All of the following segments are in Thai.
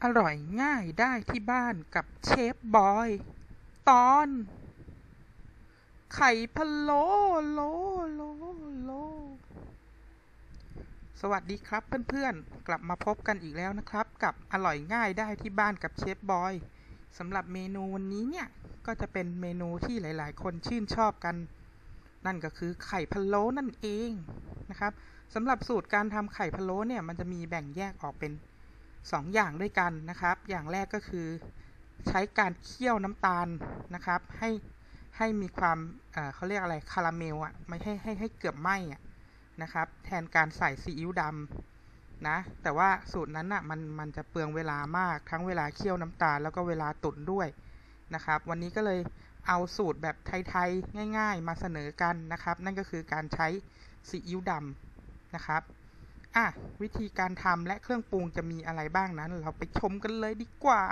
อร่อยง่ายได้ที่บ้านกับเชฟบอยตอนไข่พะโล้โลโลโลสวัสดีครับเพื่อนๆกลับมาพบกันอีกแล้วนะครับกับอร่อยง่ายได้ที่บ้านกับเชฟบอยสำหรับเมนูวันนี้เนี่ยก็จะเป็นเมนูที่หลายๆคนชื่นชอบกันนั่นก็คือไข่พะโล้นั่นเองนะครับสำหรับสูตรการทำไข่พะโล้เนี่ยมันจะมีแบ่งแยกออกเป็น2 อย่างด้วยกันนะครับอย่างแรกก็คือใช้การเคี่ยวน้ำตาลนะครับให้มีความเขาเรียกอะไรคาราเมลอ่ะไม่ให้เกือบไหม้อ่ะนะครับแทนการใส่ซีอิ๊วดำนะแต่ว่าสูตรนั้นอ่ะมันจะเปลืองเวลามากทั้งเวลาเคี่ยวน้ำตาลแล้วก็เวลาตุ๋นด้วยนะครับวันนี้ก็เลยเอาสูตรแบบไทยๆง่ายๆมาเสนอกันนะครับนั่นก็คือการใช้ซีอิ๊วดำนะครับวิธีการทำและเครื่องปรุงจะมีอะไรบ้างนั้นเราไปชมกันเลยดีกว่า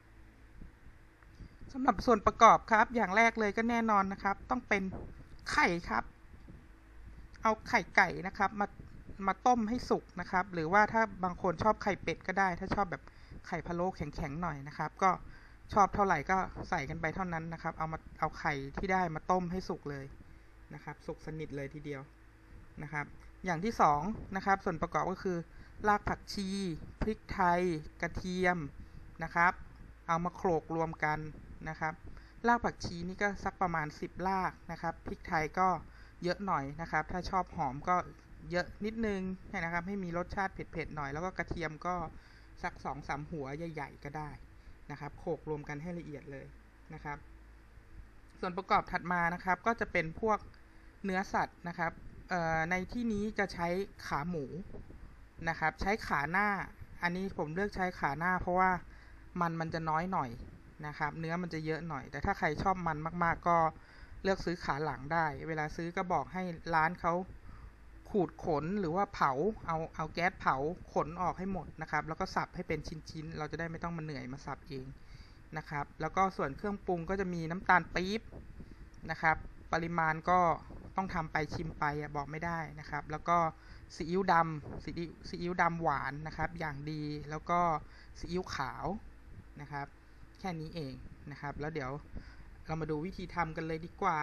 สำหรับส่วนประกอบครับอย่างแรกเลยก็แน่นอนนะครับต้องเป็นไข่ครับเอาไข่ไก่นะครับมาต้มให้สุกนะครับหรือว่าถ้าบางคนชอบไข่เป็ดก็ได้ถ้าชอบแบบไข่พะโล้แข็งๆหน่อยนะครับก็ชอบเท่าไหร่ก็ใส่กันไปเท่านั้นนะครับเอาไข่ที่ได้มาต้มให้สุกเลยนะครับสุกสนิทเลยทีเดียวนะครับอย่างที่2นะครับส่วนประกอบก็คือรากผักชีพริกไทยกระเทียมนะครับเอามาโขลกรวมกันนะครับรากผักชีนี่ก็สักประมาณ10 รากนะครับพริกไทยก็เยอะหน่อยนะครับถ้าชอบหอมก็เยอะนิดนึงนะครับให้มีรสชาติเผ็ดๆหน่อยแล้วก็กระเทียมก็สัก2-3 หัวใหญ่ๆก็ได้นะครับโขลกรวมกันให้ละเอียดเลยนะครับส่วนประกอบถัดมานะครับก็จะเป็นพวกเนื้อสัตว์นะครับในที่นี้จะใช้ขาหมูนะครับใช้ขาหน้าอันนี้ผมเลือกใช้ขาหน้าเพราะว่ามันจะน้อยหน่อยนะครับเนื้อมันจะเยอะหน่อยแต่ถ้าใครชอบมันมากๆก็เลือกซื้อขาหลังได้เวลาซื้อก็บอกให้ร้านเขาขูดขนหรือว่าเผาเอาแก๊สเผาขนออกให้หมดนะครับแล้วก็สับให้เป็นชิ้นๆเราจะได้ไม่ต้องมาเหนื่อยมาสับเองนะครับแล้วก็ส่วนเครื่องปรุงก็จะมีน้ำตาลปี๊บนะครับปริมาณก็ต้องทำไปชิมไปบอกไม่ได้นะครับแล้วก็ซีอิ๊วดำซีอิ๊วดำหวานนะครับอย่างดีแล้วก็ซีอิ๊วขาวนะครับแค่นี้เองนะครับแล้วเดี๋ยวเรามาดูวิธีทำกันเลยดีกว่า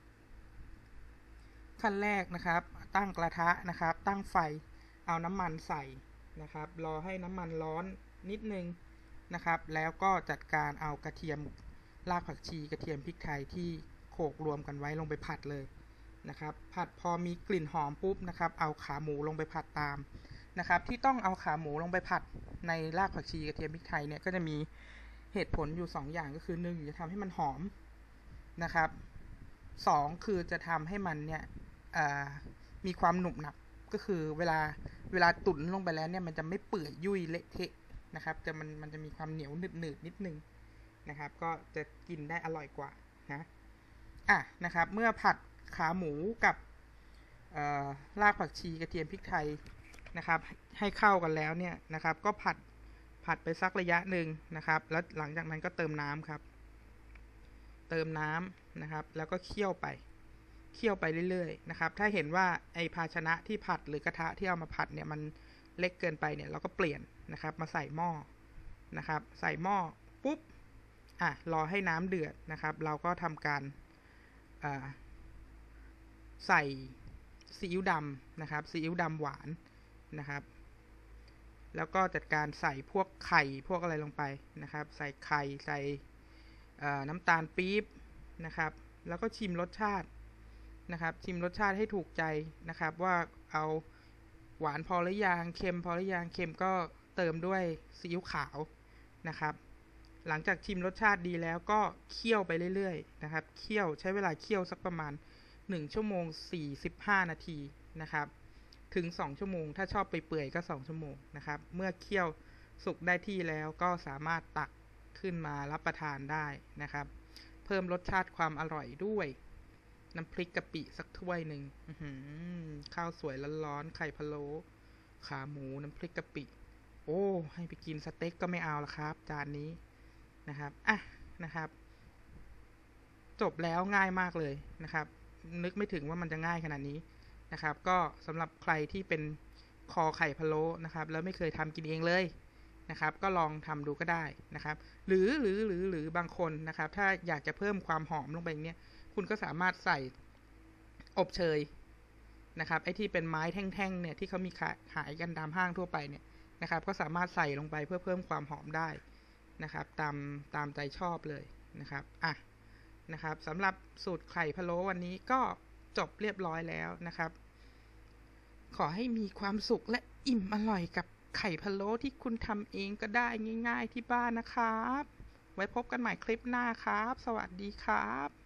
ขั้นแรกนะครับตั้งกระทะนะครับตั้งไฟเอาน้ำมันใส่นะครับรอให้น้ำมันร้อนนิดนึงนะครับแล้วก็จัดการเอากระเทียมรากผักชีกระเทียมพริกไทยที่โขลกรวมกันไว้ลงไปผัดเลยนะครับผัดพอมีกลิ่นหอมปุ๊บนะครับเอาขาหมูลงไปผัดตามนะครับที่ต้องเอาขาหมูลงไปผัดในรากผักชีกระเทียมพริกไทยเนี่ยก็จะมีเหตุผลอยู่2 อย่างก็คือ1จะทำให้มันหอมนะครับ2คือจะทำให้มันเนี่ยมีความหนุบหนับก็คือเวลาตุ๋นลงไปแล้วเนี่ยมันจะไม่เปื่อยยุ่ยเละเทะนะครับแต่มันจะมีความเหนียวหนืดนิดนึงนะครับก็จะกินได้อร่อยกว่านะนะครับเมื่อผัดขาหมูกับรากผักชีกระเทียมพริกไทยนะครับให้เข้ากันแล้วเนี่ยนะครับก็ผัดไปสักระยะหนึ่งนะครับแล้วหลังจากนั้นก็เติมน้ำครับเติมน้ำนะครับแล้วก็เคี่ยวไปเรื่อยๆนะครับถ้าเห็นว่าไอภาชนะที่ผัดหรือกระทะที่เอามาผัดเนี่ยมันเล็กเกินไปเนี่ยเราก็เปลี่ยนนะครับมาใส่หม้อนะครับใส่หม้อปุ๊บรอให้น้ำเดือดนะครับเราก็ทำการใส่ซีอิ๊วดำนะครับซีอิ๊วดำหวานนะครับแล้วก็จัดการใส่พวกไข่พวกอะไรลงไปนะครับใส่ไข่ใส่น้ำตาลปี๊บนะครับแล้วก็ชิมรสชาตินะครับชิมรสชาติให้ถูกใจนะครับว่าเอาหวานพอหรือยังเค็มพอหรือยังเค็มก็เติมด้วยซีอิ๊วขาวนะครับหลังจากชิมรสชาติดีแล้วก็เคี่ยวไปเรื่อยๆนะครับเคี่ยวใช้เวลาเคี่ยวสักประมาณ1 ชั่วโมง 45 นาทีนะครับถึง2 ชั่วโมงถ้าชอบไปเปื่อยก็2 ชั่วโมงนะครับเมื่อเคี่ยวสุกได้ที่แล้วก็สามารถตักขึ้นมารับประทานได้นะครับเพิ่มรสชาติความอร่อยด้วยน้ำพริกกะปิสักถ้วยหนึ่งข้าวสวยร้อนๆไข่พะโล้ขาหมูน้ำพริกกะปิโอ้ให้ไปกินสเต็กก็ไม่เอาละครับจานนี้นะครับนะครับจบแล้วง่ายมากเลยนะครับนึกไม่ถึงว่ามันจะง่ายขนาดนี้นะครับก็สำหรับใครที่เป็นคอไข่พะโล้นะครับแล้วไม่เคยทำกินเองเลยนะครับ ก็ลองทำดูก็ได้นะครับ หรือบางคนนะครับถ้าอยากจะเพิ่มความหอมลงไปเนี่ยคุณก็สามารถใส่อบเชยนะครับไอ้ที่เป็นไม้แท่งๆเนี่ยที่เขามีขายกันตามห้างทั่วไปเนี่ยนะครับก็สามารถใส่ลงไปเพื่อเพิ่มความหอมได้นะครับตามใจชอบเลยนะครับนะครับสำหรับสูตรไข่พะโล้วันนี้ก็จบเรียบร้อยแล้วนะครับขอให้มีความสุขและอิ่มอร่อยกับไข่พะโล้ที่คุณทำเองก็ได้ง่ายๆที่บ้านนะครับไว้พบกันใหม่คลิปหน้าครับสวัสดีครับ